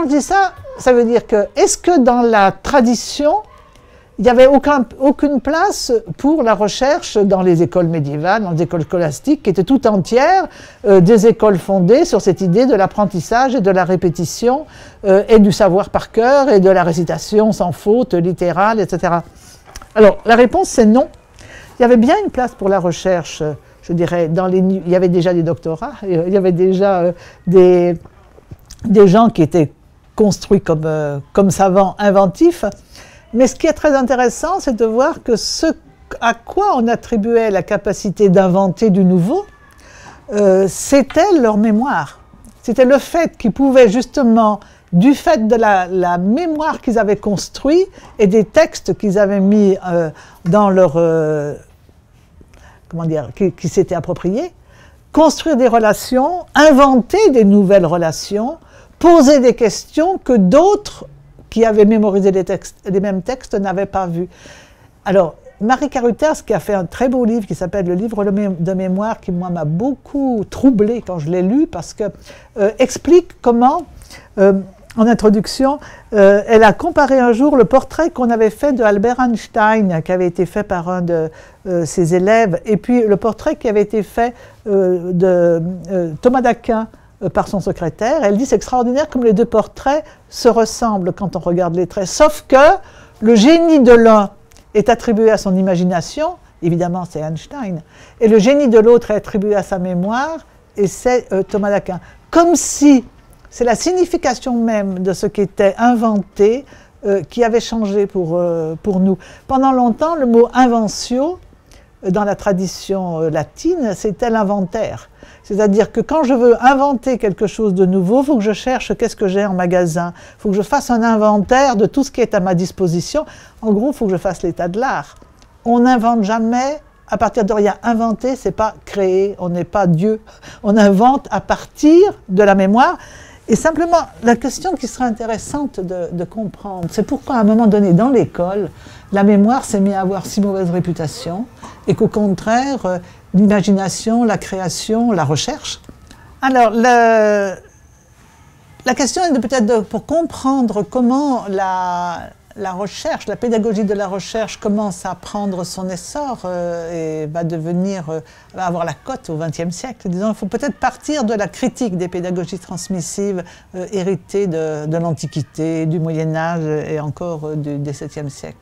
je dis ça, ça veut dire que, est-ce que dans la tradition, il n'y avait aucune place pour la recherche dans les écoles médiévales, dans les écoles scolastiques, qui étaient tout entières des écoles fondées sur cette idée de l'apprentissage et de la répétition et du savoir par cœur et de la récitation sans faute, littérale, etc. Alors, la réponse, c'est non. Il y avait bien une place pour la recherche, je dirais, il y avait déjà des doctorats, il y avait déjà des gens qui étaient construits comme savants inventifs. Mais ce qui est très intéressant, c'est de voir que ce à quoi on attribuait la capacité d'inventer du nouveau, c'était leur mémoire. C'était le fait qu'ils pouvaient justement, du fait de la mémoire qu'ils avaient construite et des textes qu'ils avaient mis dans leur... comment dire, qui s'étaient appropriés, construire des relations, inventer des nouvelles relations, poser des questions que d'autres qui avaient mémorisé les mêmes textes n'avaient pas vus. Alors, Marie Carruthers, qui a fait un très beau livre qui s'appelle « Le livre de mémoire », qui, moi, m'a beaucoup troublée quand je l'ai lu, parce que explique comment, en introduction, elle a comparé un jour le portrait qu'on avait fait de Albert Einstein, qui avait été fait par un de ses élèves, et puis le portrait qui avait été fait de Thomas d'Aquin, par son secrétaire. Elle dit c'est extraordinaire comme les deux portraits se ressemblent quand on regarde les traits, sauf que le génie de l'un est attribué à son imagination, évidemment c'est Einstein, et le génie de l'autre est attribué à sa mémoire, et c'est Thomas d'Aquin. Comme si c'est la signification même de ce qui était inventé qui avait changé pour nous. Pendant longtemps, le mot inventio, dans la tradition latine, c'était l'inventaire. C'est-à-dire que quand je veux inventer quelque chose de nouveau, il faut que je cherche qu'est-ce que j'ai en magasin. Il faut que je fasse un inventaire de tout ce qui est à ma disposition. En gros, il faut que je fasse l'état de l'art. On n'invente jamais à partir de rien. Inventer, ce n'est pas créer, on n'est pas Dieu. On invente à partir de la mémoire. Et simplement, la question qui serait intéressante de comprendre, c'est pourquoi à un moment donné, dans l'école, la mémoire s'est mise à avoir si mauvaise réputation, et qu'au contraire, l'imagination, la création, la recherche. Alors, la question est peut-être pour comprendre comment la recherche, la pédagogie de la recherche commence à prendre son essor et va avoir la cote au XXe siècle. Disons, il faut peut-être partir de la critique des pédagogies transmissives héritées de l'Antiquité, du Moyen-Âge et encore du XVIIe siècle.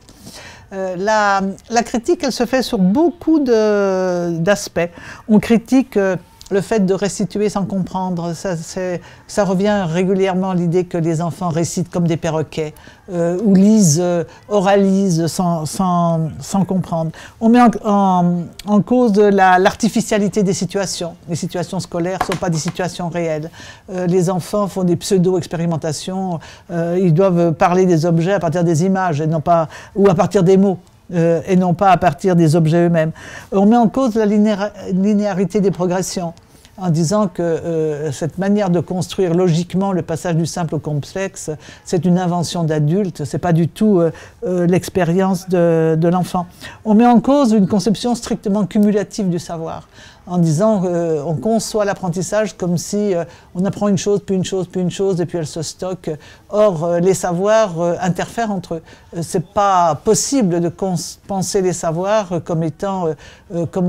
La critique, elle se fait sur beaucoup d'aspects. On critique le fait de restituer sans comprendre. Ça revient régulièrement l'idée que les enfants récitent comme des perroquets ou lisent, oralisent sans comprendre. On met en cause l'artificialité des situations. Les situations scolaires ne sont pas des situations réelles. Les enfants font des pseudo-expérimentations. Ils doivent parler des objets à partir des images et non pas, ou à partir des mots. Et non pas à partir des objets eux-mêmes. On met en cause la linéarité des progressions en disant que cette manière de construire logiquement le passage du simple au complexe, c'est une invention d'adulte, ce n'est pas du tout l'expérience de l'enfant. On met en cause une conception strictement cumulative du savoir, en disant qu'on conçoit l'apprentissage comme si on apprend une chose, puis une chose, puis une chose, et puis elle se stocke. Or, les savoirs interfèrent entre eux. Ce n'est pas possible de penser les savoirs comme étant, comme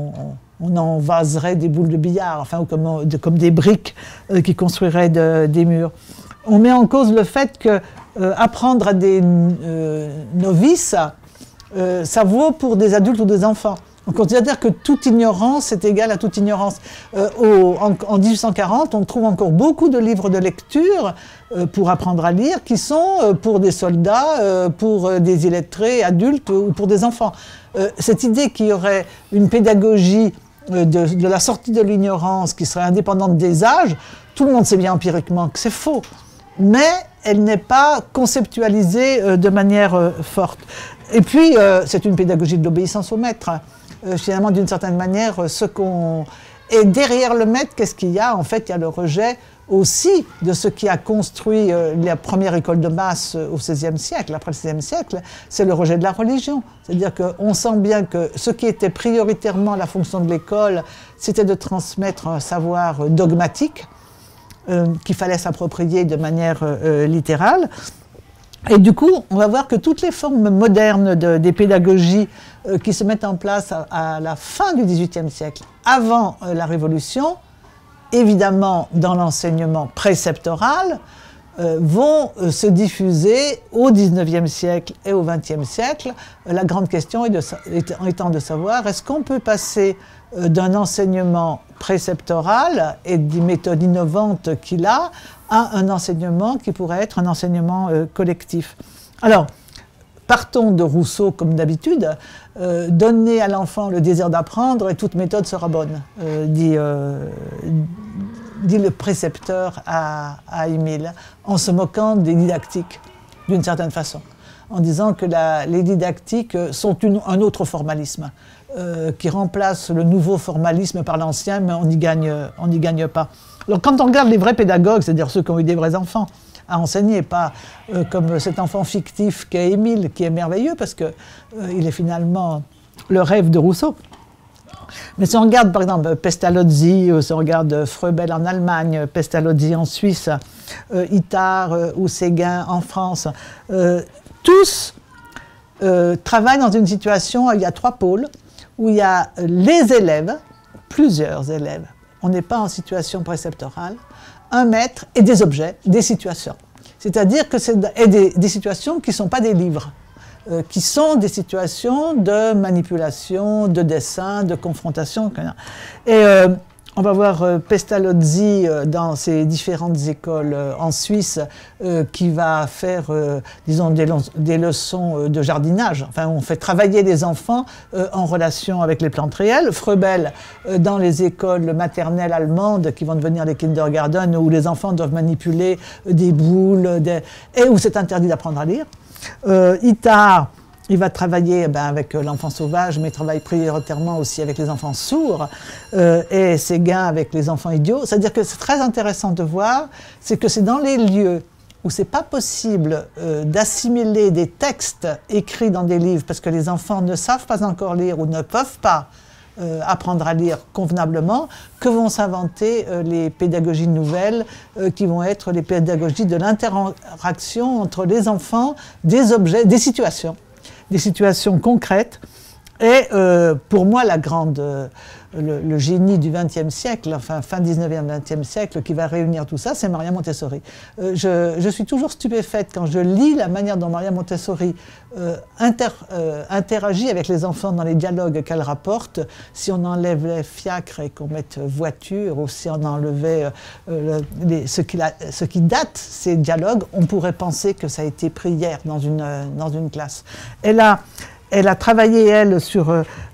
on envaserait des boules de billard, enfin, ou comme des briques qui construiraient des murs. On met en cause le fait que apprendre à des novices, ça vaut pour des adultes ou des enfants. On considère que toute ignorance est égale à toute ignorance. En 1840, on trouve encore beaucoup de livres de lecture pour apprendre à lire qui sont pour des soldats, pour des illettrés adultes ou pour des enfants. Cette idée qu'il y aurait une pédagogie de la sortie de l'ignorance qui serait indépendante des âges, tout le monde sait bien empiriquement que c'est faux. Mais elle n'est pas conceptualisée de manière forte. Et puis, c'est une pédagogie de l'obéissance au maître. Finalement, d'une certaine manière, et derrière le maître, qu'est-ce qu'il y a? En fait, il y a le rejet aussi de ce qui a construit la première école de masse au XVIe siècle, après le XVIe siècle, c'est le rejet de la religion. C'est-à-dire qu'on sent bien que ce qui était prioritairement la fonction de l'école, c'était de transmettre un savoir dogmatique, qu'il fallait s'approprier de manière littérale. Et du coup, on va voir que toutes les formes modernes des pédagogies qui se mettent en place à la fin du XVIIIe siècle, avant la Révolution, évidemment dans l'enseignement préceptoral, vont se diffuser au XIXe siècle et au XXe siècle. La grande question étant de savoir, est-ce qu'on peut passer d'un enseignement préceptoral et des méthodes innovantes qu'il a à un enseignement qui pourrait être un enseignement collectif. Alors, partons de Rousseau comme d'habitude, donner à l'enfant le désir d'apprendre et toute méthode sera bonne, dit le précepteur à Émile, en se moquant des didactiques, d'une certaine façon, en disant que les didactiques sont un autre formalisme, qui remplace le nouveau formalisme par l'ancien, mais on n'y gagne pas. Alors quand on regarde les vrais pédagogues, c'est-à-dire ceux qui ont eu des vrais enfants à enseigner, pas comme cet enfant fictif qu'est Émile, qui est merveilleux parce qu'il est finalement le rêve de Rousseau. Mais si on regarde par exemple Pestalozzi, si on regarde Froebel en Allemagne, Pestalozzi en Suisse, Itard ou Séguin en France, tous travaillent dans une situation où il y a trois pôles, où il y a les élèves, plusieurs élèves, on n'est pas en situation préceptorale, un maître et des objets, des situations. C'est-à-dire que c'est des situations qui ne sont pas des livres, qui sont des situations de manipulation, de dessin, de confrontation. Et on va voir Pestalozzi dans ses différentes écoles en Suisse qui va faire, disons, des leçons de jardinage. Enfin, on fait travailler les enfants en relation avec les plantes réelles. Froebel dans les écoles maternelles allemandes qui vont devenir les kindergarten où les enfants doivent manipuler des boules et où c'est interdit d'apprendre à lire. Itard, il va travailler avec l'enfant sauvage, mais il travaille prioritairement aussi avec les enfants sourds, et Séguin avec les enfants idiots. C'est-à-dire que c'est très intéressant de voir, c'est que c'est dans les lieux où c'est pas possible d'assimiler des textes écrits dans des livres, parce que les enfants ne savent pas encore lire ou ne peuvent pas apprendre à lire convenablement, que vont s'inventer les pédagogies nouvelles qui vont être les pédagogies de l'interaction entre les enfants, des objets, des situations concrètes. Et pour moi, le génie du XXe siècle, enfin fin 19e, XXe siècle, qui va réunir tout ça, c'est Maria Montessori. Je suis toujours stupéfaite quand je lis la manière dont Maria Montessori interagit avec les enfants dans les dialogues qu'elle rapporte. Si on enlève les fiacres et qu'on mette voiture, ou si on enlevait ce qui date ces dialogues, on pourrait penser que ça a été pris hier dans une classe. Elle a travaillé, elle, sur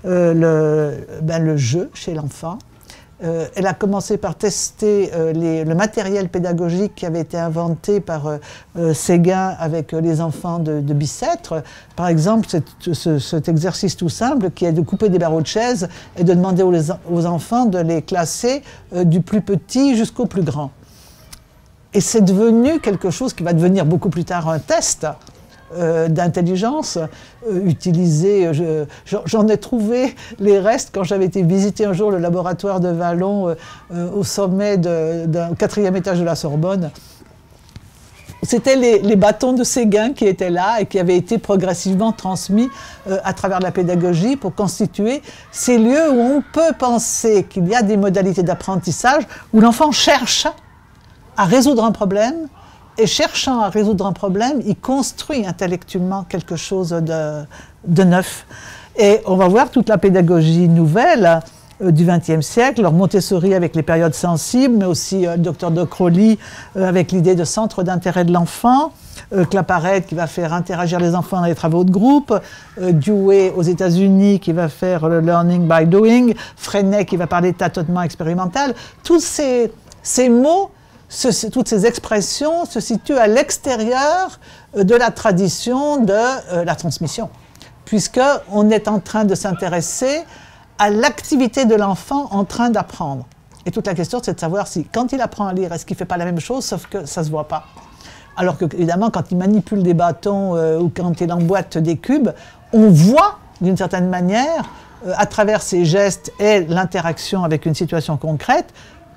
le jeu chez l'enfant. Elle a commencé par tester le matériel pédagogique qui avait été inventé par Séguin avec les enfants de Bicêtre. Par exemple, cet exercice tout simple qui est de couper des barreaux de chaise et de demander aux enfants de les classer du plus petit jusqu'au plus grand. Et c'est devenu quelque chose qui va devenir beaucoup plus tard un test d'intelligence utilisée. J'en ai trouvé les restes quand j'avais été visiter un jour le laboratoire de Vallon au sommet d'un 4e étage de la Sorbonne. C'était les bâtons de Séguin qui étaient là et qui avaient été progressivement transmis à travers la pédagogie pour constituer ces lieux où on peut penser qu'il y a des modalités d'apprentissage où l'enfant cherche à résoudre un problème. Et cherchant à résoudre un problème, il construit intellectuellement quelque chose de neuf. Et on va voir toute la pédagogie nouvelle du XXe siècle, alors Montessori avec les périodes sensibles, mais aussi le docteur de Crowley avec l'idée de centre d'intérêt de l'enfant, Claparède qui va faire interagir les enfants dans les travaux de groupe, Dewey aux États-Unis qui va faire le learning by doing, Freinet qui va parler de tâtonnement expérimental. Tous ces mots, toutes ces expressions se situent à l'extérieur de la tradition de la transmission, puisqu'on est en train de s'intéresser à l'activité de l'enfant en train d'apprendre. Et toute la question, c'est de savoir si, quand il apprend à lire, est-ce qu'il ne fait pas la même chose, sauf que ça ne se voit pas. Alors que, évidemment, quand il manipule des bâtons ou quand il emboîte des cubes, on voit, d'une certaine manière, à travers ses gestes et l'interaction avec une situation concrète,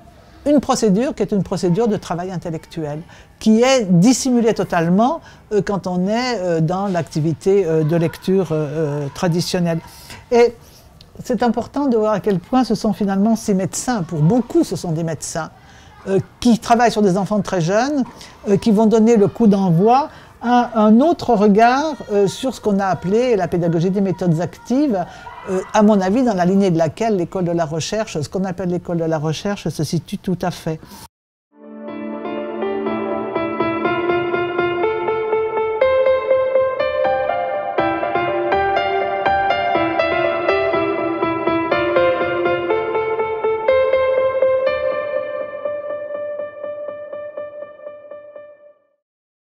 une procédure qui est une procédure de travail intellectuel, qui est dissimulée totalement quand on est dans l'activité de lecture traditionnelle. Et c'est important de voir à quel point ce sont finalement ces médecins, pour beaucoup ce sont des médecins, qui travaillent sur des enfants très jeunes, qui vont donner le coup d'envoi à un autre regard sur ce qu'on a appelé la pédagogie des méthodes actives, à mon avis dans la lignée de laquelle l'école de la recherche, ce qu'on appelle l'école de la recherche, se situe tout à fait.